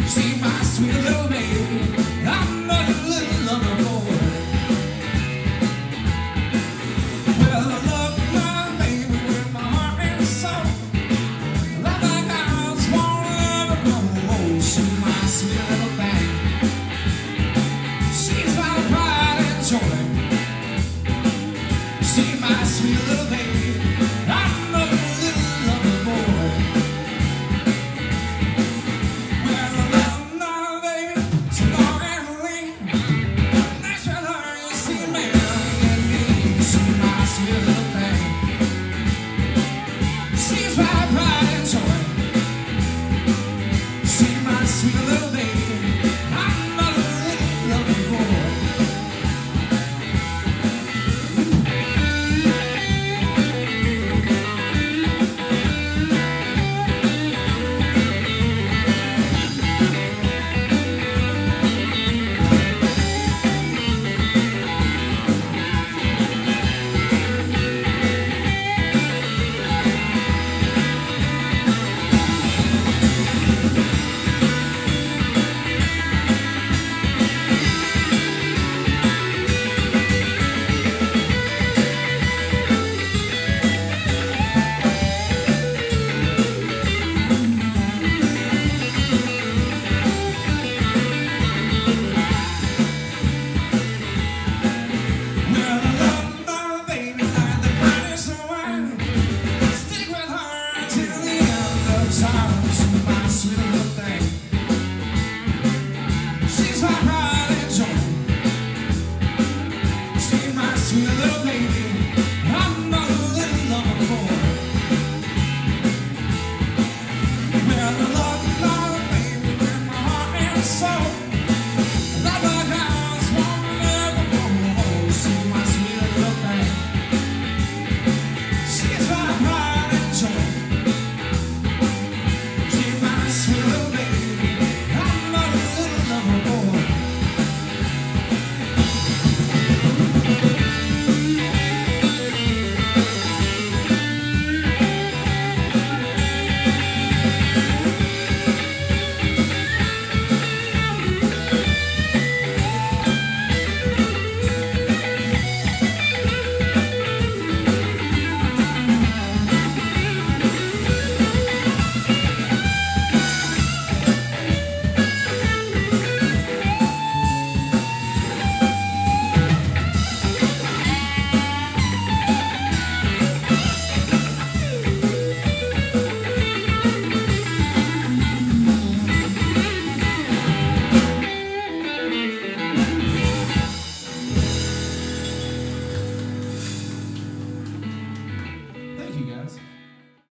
See my sweet little baby, I'm a little lover boy. Well, I love my baby with my heart and soul. Love like I was born ever grow. She's my sweet little thing. She's my pride and joy. See my sweet little baby, I'm a little lover boy. Well, I love my baby, so long and lean. Nice with her, you see me, and me. See my sweet little thing. She's my pride and joy. See my sweet little baby, I'm a little lover boy. Well, I love my baby like the finest wine. Stick with her until the end of time. She's my sweet little thing. She's my pride and joy. She's my sweet little baby. I'm a little lover boy. Well, I love my baby with my heart and soul.